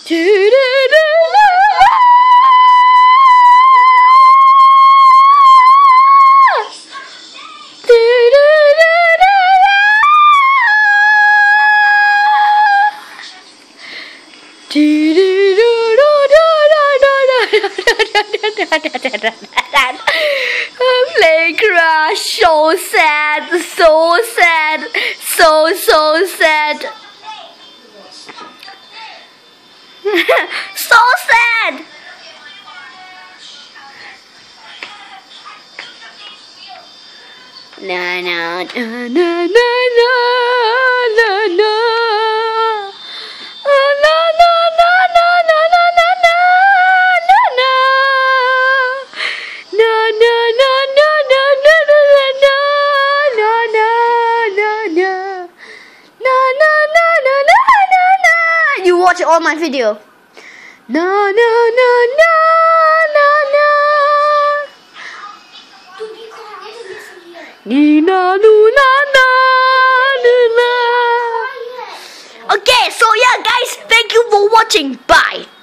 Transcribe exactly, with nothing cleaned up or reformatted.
Do, do, do, Play crash, so sad, so sad, so so sad, so sad. Na na na na na na na. You watch all my video. Na na na na na na. Nina luna na na. Okay, so yeah, guys, thank you for watching. Bye.